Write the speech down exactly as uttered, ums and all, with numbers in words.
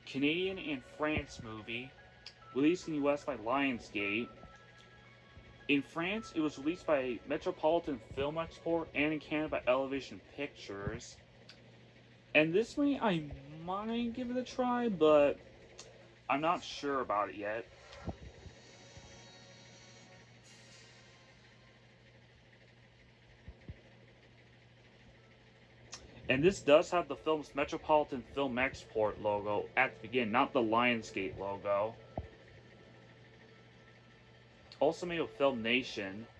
Canadian and France movie, released in the U S by Lionsgate. In France, it was released by Metropolitan Film Export, and in Canada by Elevation Pictures. And this movie, I might give it a try, but I'm not sure about it yet. And this does have the film's Metropolitan Film Export logo at the beginning, not the Lionsgate logo. Also made with Film Nation.